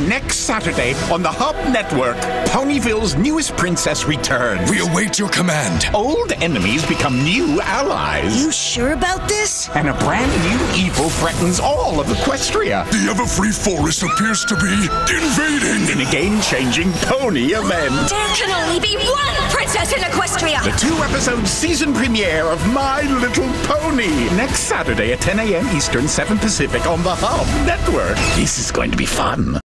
Next Saturday on the Hub Network, Ponyville's newest princess returns. We await your command. Old enemies become new allies. You sure about this? And a brand new evil threatens all of Equestria. The Everfree Forest appears to be invading. In a game-changing pony event. There can only be one princess in Equestria. The 2-episode season premiere of My Little Pony. Next Saturday at 10 a.m. Eastern, 7 Pacific on the Hub Network. This is going to be fun.